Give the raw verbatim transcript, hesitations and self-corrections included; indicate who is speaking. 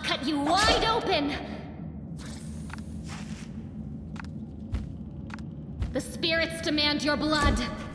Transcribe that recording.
Speaker 1: cut you wide open! The spirits demand your blood!